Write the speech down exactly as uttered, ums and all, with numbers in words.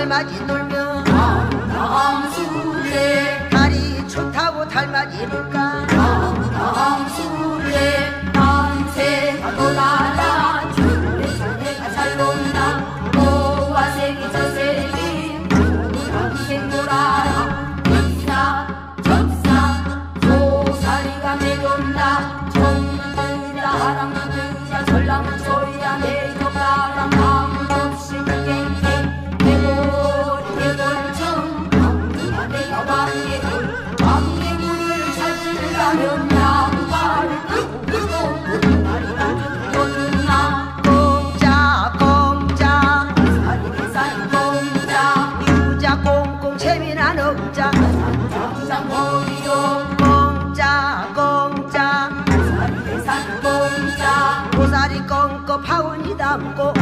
달맞이 놀며 갱강술래 다리 좋다고 달맞이 놀까 갱강술래 밤새가 돌아라 주례주례가 잘 논다 오와 세기 저세기 평생 놀아라 역사 적사 소사리가 내려온다 정부다 하랑부다 전랑은 소리야 내려가라 마음 없이 갱갱 대골 대골청 강두가 내가 왕개굴 왕개굴을 찾으려면 양발을 끄고 다리가 죽었나 공짜 공짜 사리 계산 공짜 유자 꽁꽁 재미난 업자 장장 머리로 공짜 공짜 사리 계산 공짜 고사리 껌껌 파운이 담고